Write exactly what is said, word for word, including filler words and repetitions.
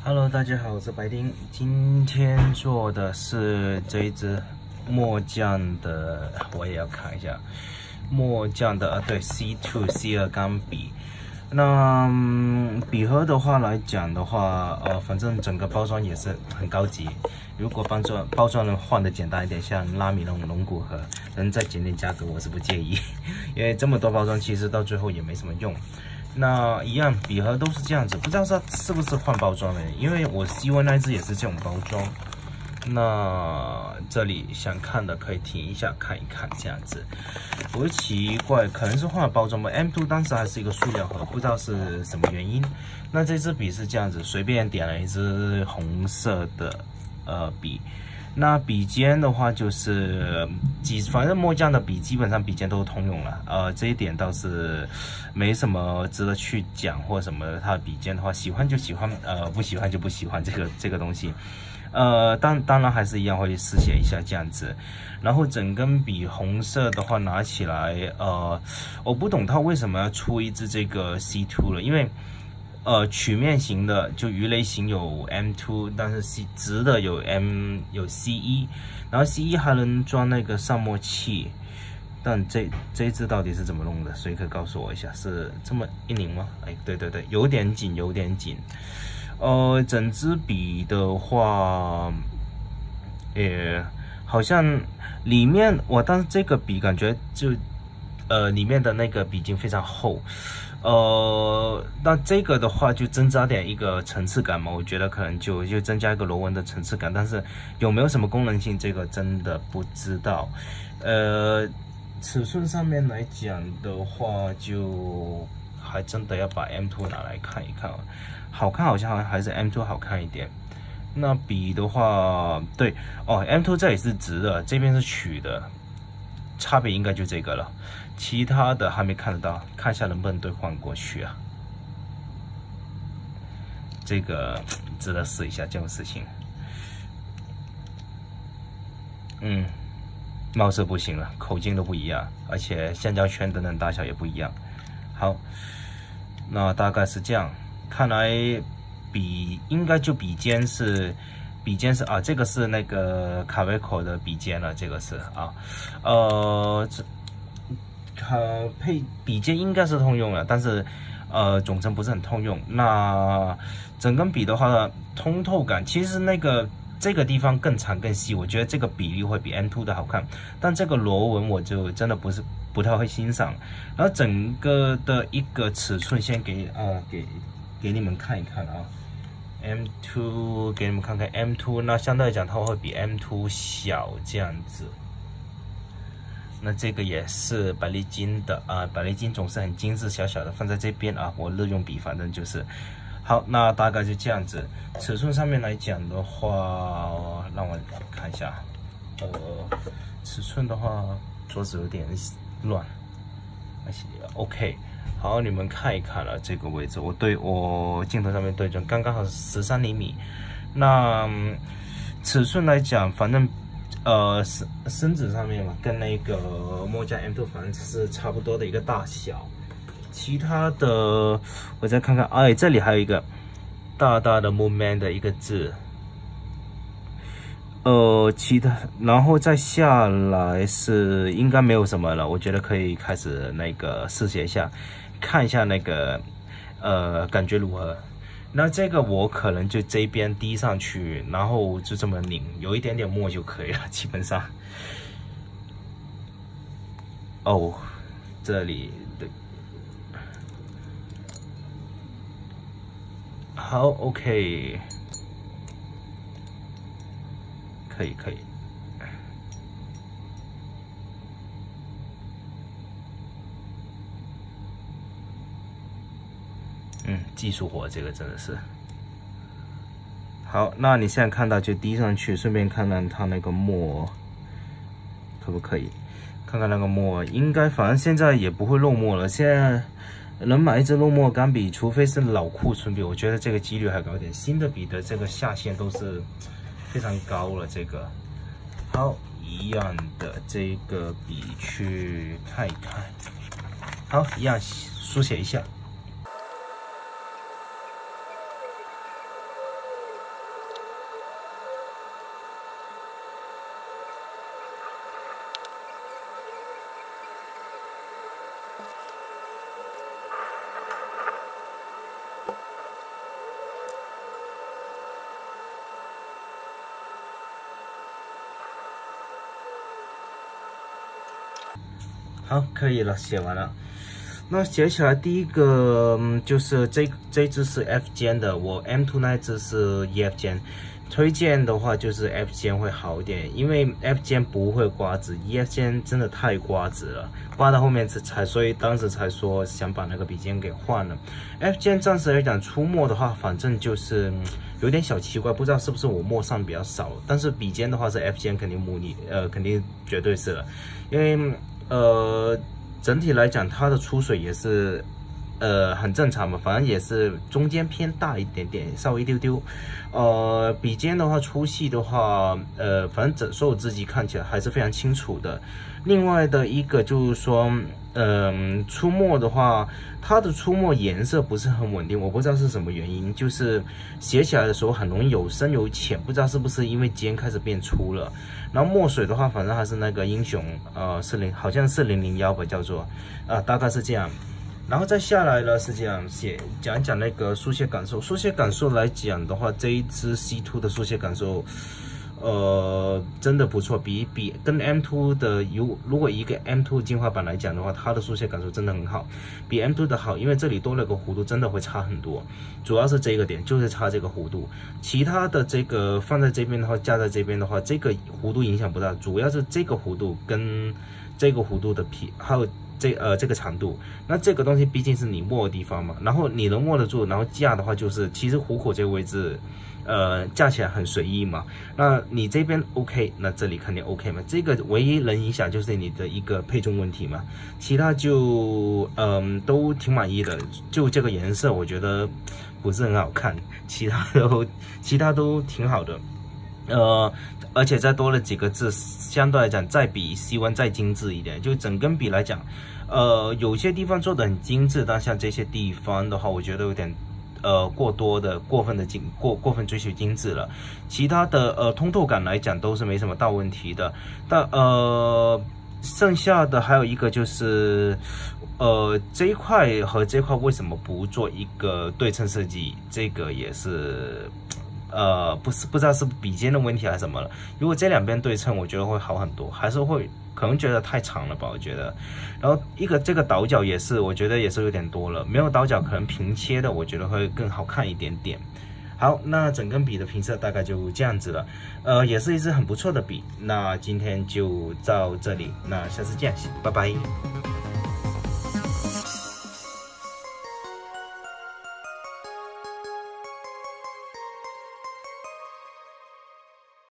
Hello， 大家好，我是白丁。今天做的是这一支墨匠的，我也要看一下墨匠的啊，对 C 二 C 二钢笔。那、嗯、笔盒的话来讲的话，呃，反正整个包装也是很高级。如果包装包装能换的简单一点，像拉米那种龙骨盒，能再减点价格，我是不介意。因为这么多包装，其实到最后也没什么用。那一样，笔盒都是这样子，不知道是是不是换包装的，因为我希望那一只也是这种包装。那这里想看的可以停一下看一看，这样子。我会奇怪，可能是换了包装吧。M 二 当时还是一个塑料盒，不知道是什么原因。那这支笔是这样子，随便点了一支红色的呃笔。那笔尖的话就是几，反正墨匠的笔基本上笔尖都是通用了，呃，这一点倒是没什么值得去讲或什么。它的笔尖的话，喜欢就喜欢，呃，不喜欢就不喜欢这个这个东西。呃，当当然还是一样会试写一下这样子。然后整根笔红色的话拿起来，呃，我不懂它为什么要出一支这个 C 二 了，因为。呃，曲面型的就鱼雷型有 M 二，但是 C 直的有 M 有 C 一，然后 C 一还能装那个上墨器，但这这一支到底是怎么弄的？谁可以告诉我一下？是这么一拧吗？哎，对对对，有点紧，有点紧。呃，整支笔的话，也好像里面我，但是这个笔感觉就呃里面的那个笔芯非常厚。呃，那这个的话就增加点一个层次感嘛，我觉得可能就就增加一个螺纹的层次感，但是有没有什么功能性，这个真的不知道。呃，尺寸上面来讲的话，就还真的要把 M 二 拿来看一看，好看好像还是 M 二 好看一点。那笔的话，对哦 ，M 二 这里是直的，这边是曲的。差别应该就这个了，其他的还没看得到，看一下能不能兑换过去啊？这个值得试一下这种事情。嗯，貌似不行了，口径都不一样，而且橡胶圈等等大小也不一样。好，那大概是这样，看来笔应该就笔尖是。笔尖是啊，这个是那个卡维口的笔尖了，这个是啊，呃，这卡配笔尖应该是通用的，但是呃总成不是很通用。那整根笔的话，通透感其实那个这个地方更长更细，我觉得这个比例会比 M 二 的好看，但这个螺纹我就真的不是不太会欣赏。然后整个的一个尺寸先给啊、呃、给给你们看一看啊。M 二 给你们看看 M 二，那相对来讲它会比 M 二小这样子。那这个也是百利金的啊，百利金总是很精致，小小的放在这边啊。我日用笔反正就是好，那大概就这样子。尺寸上面来讲的话，让我看一下，呃，尺寸的话桌子有点乱，而且 OK。好，你们看一看了这个位置，我对我镜头上面对准，刚刚好是十三厘米。那、嗯、尺寸来讲，反正呃身身子上面嘛，跟那个墨匠 M 二反正是差不多的一个大小。其他的我再看看，哎，这里还有一个大大的 Moonman 的一个字。呃，其他然后再下来是应该没有什么了，我觉得可以开始那个试写一下。看一下那个，呃，感觉如何？那这个我可能就这边滴上去，然后就这么拧，有一点点墨就可以了，基本上。哦，这里对，好 ，OK， 可以可以。嗯，技术活这个真的是好。那你现在看到就滴上去，顺便看看它那个墨可不可以？看看那个墨，应该反正现在也不会漏墨了。现在能买一支漏墨钢笔，除非是老库存笔，我觉得这个几率还高一点。新的笔的这个下限都是非常高了。这个好，一样的这个笔去看一看。好，一样书写一下。 好，可以了，写完了。那写起来第一个、嗯、就是这这支是 F 尖的，我 M 二 那支是 E F 尖。推荐的话就是 F 尖会好一点，因为 F 尖不会刮子 ，E F 尖真的太刮子了，刮到后面才，所以当时才说想把那个笔尖给换了。F 尖暂时来讲出墨的话，反正就是、嗯、有点小奇怪，不知道是不是我墨上比较少，但是笔尖的话是 F 尖肯定母你呃肯定绝对是了，因为呃整体来讲它的出水也是。呃，很正常嘛，反正也是中间偏大一点点，稍微一丢丢。呃，笔尖的话粗细的话，呃，反正整所有字迹看起来还是非常清楚的。另外的一个就是说，嗯、呃，出墨的话，它的出墨颜色不是很稳定，我不知道是什么原因，就是写起来的时候很容易有深有浅，不知道是不是因为尖开始变粗了。然后墨水的话，反正还是那个英雄，呃，是零，好像是零零幺吧，叫做，啊、呃，大概是这样。然后再下来呢是这样写，讲一讲那个书写感受。书写感受来讲的话，这一支 C 二 的书写感受，呃，真的不错，比比跟 M 二 的有，如果一个 M 二 进化版来讲的话，它的书写感受真的很好，比 M 二 的好，因为这里多了个弧度，真的会差很多。主要是这个点，就是差这个弧度，其他的这个放在这边的话，架在这边的话，这个弧度影响不大，主要是这个弧度跟这个弧度的皮还有。这呃这个长度，那这个东西毕竟是你握的地方嘛，然后你能握得住，然后架的话就是其实虎口这个位置，呃架起来很随意嘛。那你这边 OK， 那这里肯定 OK 嘛。这个唯一能影响就是你的一个配重问题嘛，其他就嗯、呃、都挺满意的。就这个颜色我觉得不是很好看，其他都其他都挺好的。呃，而且再多了几个字，相对来讲再比 C 一 再精致一点。就整根笔来讲，呃，有些地方做的很精致，但像这些地方的话，我觉得有点呃过多的、过分的精过过分追求精致了。其他的呃通透感来讲都是没什么大问题的。但呃，剩下的还有一个就是，呃，这一块和这块为什么不做一个对称设计？这个也是。呃，不是不知道是笔尖的问题还是什么了。如果这两边对称，我觉得会好很多，还是会可能觉得太长了吧，我觉得。然后一个这个倒角也是，我觉得也是有点多了，没有倒角可能平切的，我觉得会更好看一点点。好，那整根笔的评测大概就这样子了，呃，也是一支很不错的笔。那今天就到这里，那下次见，拜拜。